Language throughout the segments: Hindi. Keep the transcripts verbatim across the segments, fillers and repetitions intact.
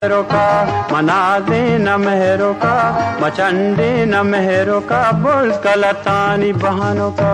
का मनादे न मेहरों का मचंडे न मेहरों का बोल कलतानी बहनों का।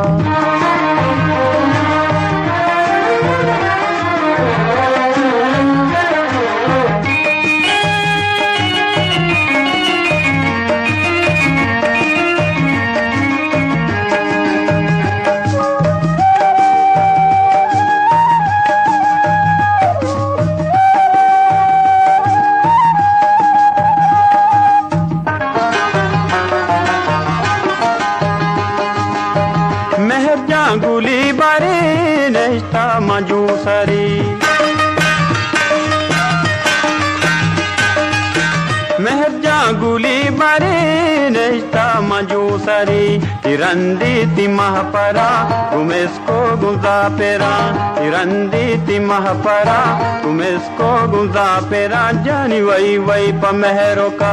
गुली बारे नेस्ता मंजूसरी मेहजा गुली बारे नेस्ता मंजूसरी तिरंदी तिमह परा गुमेस्को गुंजा पेरा तिरंदी तिमह परा गुमेस्को गुंजा पेरा जानी वही वही पमेहरों का।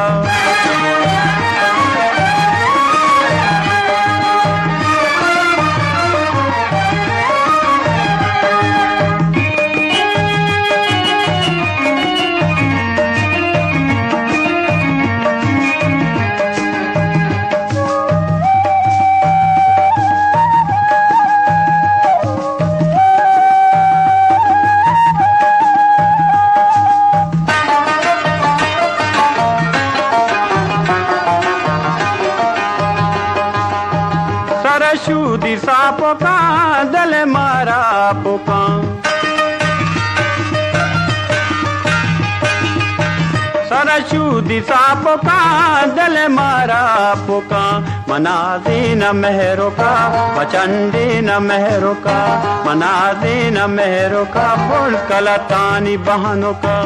सरशु दिशा पोका दल मारा पोका सरशु दिशा पोका दल मारा पोका मनादे न मेहरों का बचंडे न मेहरों का मनादे न मेहरों का बोल कलतानी बहनों का।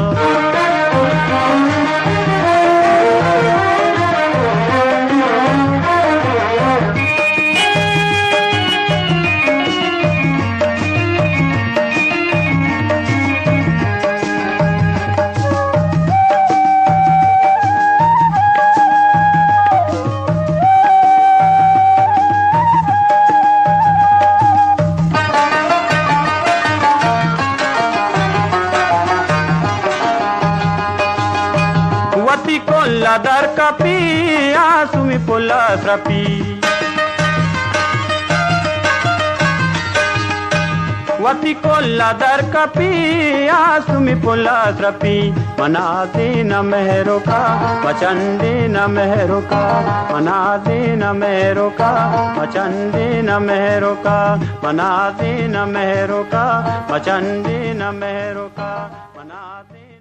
वती कोल्ला दर कपी आसुमी पोला स्रपी वती कोल्ला दर कपी आसुमी पोला स्रपी मनादे न मेहरों का मचंडे न मेहरों का मनादे न मेहरों का मचंडे न मेहरों का मनादे न मेहरों का मचंडे न मेहरों का मनादे।